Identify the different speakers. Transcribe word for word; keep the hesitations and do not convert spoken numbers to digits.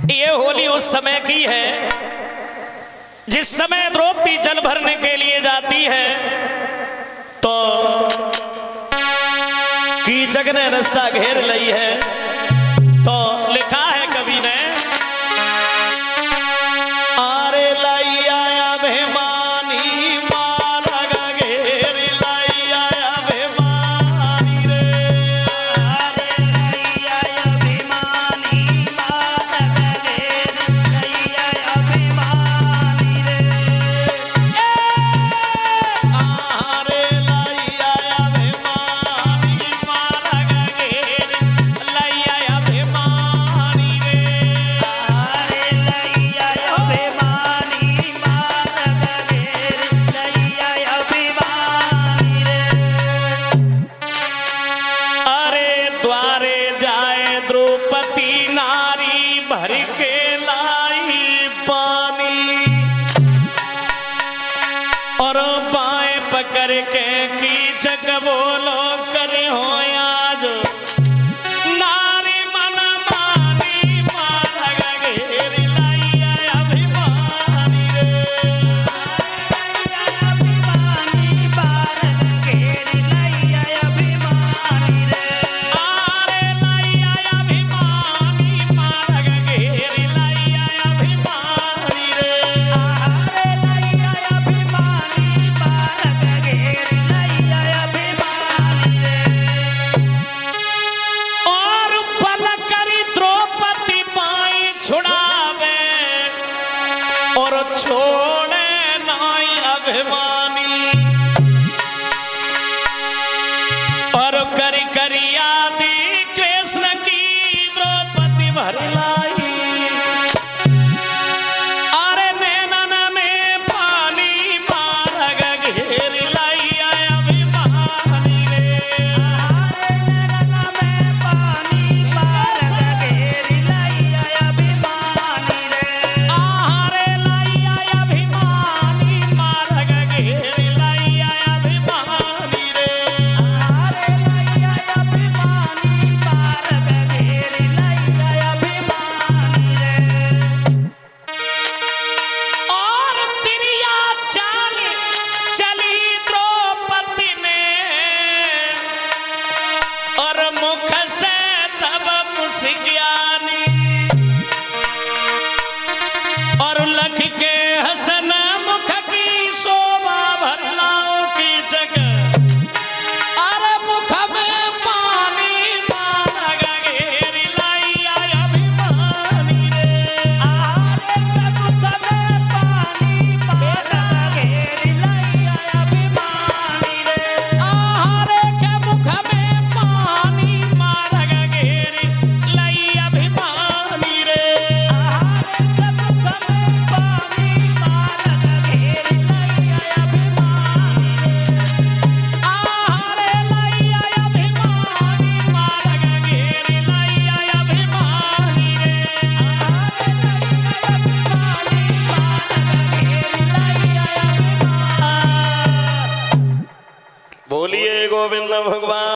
Speaker 1: ये होली उस समय की है जिस समय द्रौपदी जल भरने के लिए जाती है तो कीचक ने रास्ता घेर ली है। तो लिखा है कवि ने, आरे लैया अभिमानी मारग घेर लैया अभिमानी रे,
Speaker 2: आरे लैया अभिमानी मारग घेर लैया अभिमानी रे,
Speaker 1: आरे लैया अभिमानी मारग घेर लैया अभिमानी रे,
Speaker 2: आरे लैया अभिमानी मारग घेर लैया अभिमानी रे।
Speaker 1: अरे द्वारे जाए द्रौपदी नारी भर के लाई पानी, और बाएं पकड़ के कीचक बोलो करे हो आज नारी मन मानी मारग घेर लैया अभिमानी रे,
Speaker 2: अभिमानी मारग घेर लैया अभिमानी रे,
Speaker 1: आरे लैया अभिमानी मारग घेर लैया अभिमानी रे,
Speaker 2: आरे लैया अभिमानी मारग घेर लैया अभिमानी रे।
Speaker 1: और पल करी द्रौपदी पाई छुड़ावे और छोड़े नाई अभिमानी, और करी करी आदि कृष्ण की द्रौपदी भर लाई, अरे नैनन में पानी मारग घेर लैया अभिमानी रे,
Speaker 2: आरे नैना में पानी मारग घेर लैया अभिमानी रे,
Speaker 1: आरे लैया अभिमानी मारग घेर लैया अभिमानी रे,
Speaker 2: आरे लैया अभिमानी मारग घेर लैया अभिमानी रे।
Speaker 1: और तिरिया चाल चली द्रौपदी ने, और मुख से तब मुस्कानी, और लख के हसन मुख की शोभा भर लाओ कीचक, अरे मुख में पानी मारग घेर लैया अभिमानी रे,
Speaker 2: आरे मुख में पानी मारग घेर लैया अभिमानी रे,
Speaker 1: आहारे के मुख में पानी मारग घेर लैया अभिमानी रे,
Speaker 2: आरे मुख में पानी मारग घेर लैया अभिमानी रे,
Speaker 1: आहारे लैया अभिमानी मारग घेर लैया अभिमानी रे,
Speaker 2: आरे लैया अभिमानी मारग घेर लैया अभिमानी।
Speaker 1: बोलिए गोविंद भगवान।